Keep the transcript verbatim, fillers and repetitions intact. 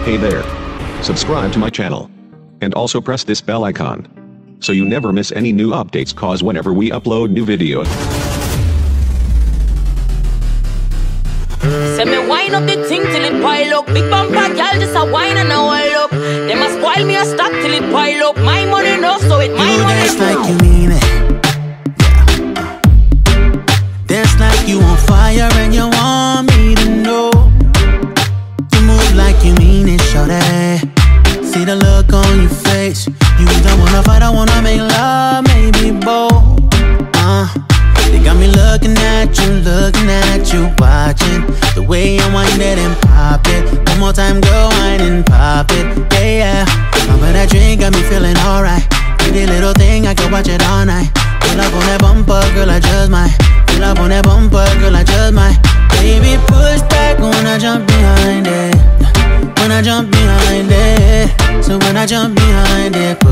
Hey there. Subscribe to my channel. And also press this bell icon, so you never miss any new updates, cause whenever we upload new videos. Say me wind up the thing till it pile up. Big bumper girl just a wine and a while up. Them a spoil me a stop till it pile up. My money no, so it my you money dance too. like you mean it. Yeah. Dance like you on fire and you want me to know. You move like you mean it, shorty. See the look on your face. You either wanna fight or wanna make love, maybe both. Uh, they got me looking at you, looking at you, watching the way you wind it and pop it. One more time, go wine and pop it, yeah, yeah. But that drink got me feeling alright. Pretty little thing, I can watch it all night. Feel up on that bumper, girl, I just might. Feel up on that bumper, girl, I just might. Baby, push back when I jump behind it. When I jump behind it. So when I jump behind it,